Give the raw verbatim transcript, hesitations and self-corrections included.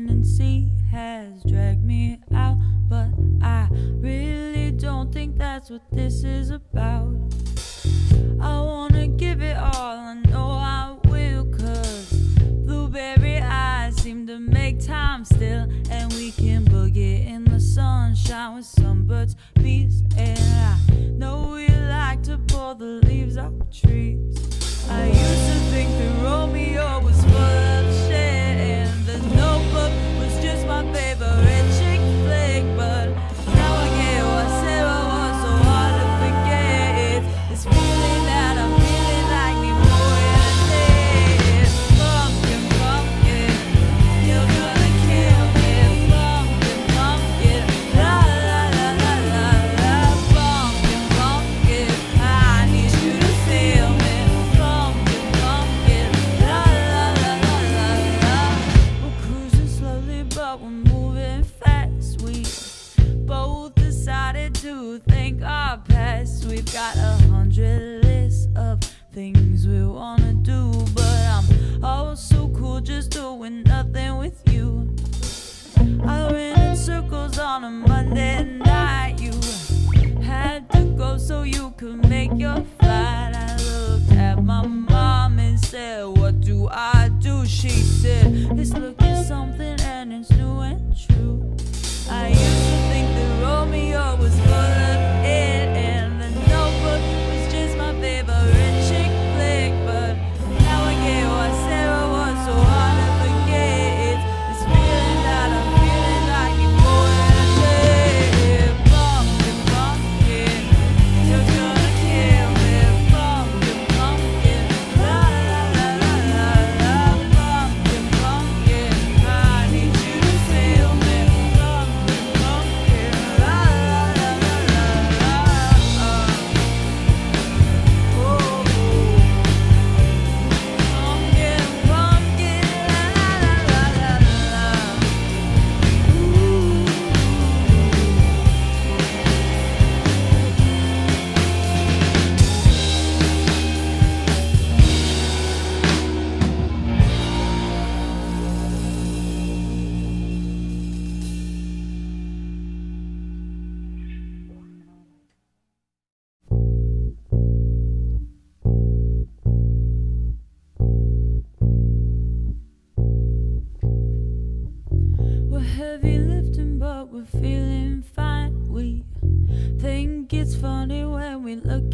tendency has dragged me out, but I really don't think that's what this is about. I wanna give it all, I know I will, cause blueberry eyes seem to make time still, and we can boogie in the sunshine with some birds, bees, and I know we like to pull the leaves off trees. I used to think that Romeo was full of shit, and The Notebook was just my favorite chick flick, but now I get what I said I was so hard to forget. This feeling that I'm feeling like me more than this. Pumpkin, pumpkin, you're gonna kill me. Pumpkin, pumpkin, la la la la la la. Pumpkin, pumpkin, I need you to feel me. Pumpkin, pumpkin, la la la la la la. We're cruising slowly, but we're moving fast. We both decided to thank our past. We've got a hundred lists of things we wanna do, but I'm oh so cool just doing nothing with you. I ran in circles on a Monday night. You had to go so you could make your flight. I looked at my mom and said, what do I do? She said, let's look at something and it's new and true. I used to think that Romeo was full of it, and The Notebook was just my favorite chick flick, but now I get what I said I was so hard to forget. This feeling that I'm feeling like you more than this. Pumpkin, pumpkin, you're gonna kill me. Pumpkin, pumpkin, la la la la la la. Pumpkin, pumpkin, I need you to feel me. Pumpkin, pumpkin, la la la la la la. Oh, pumpkin, pumpkin, la la la la la. We're heavy lifting, but we're feeling fine. We think it's funny when we look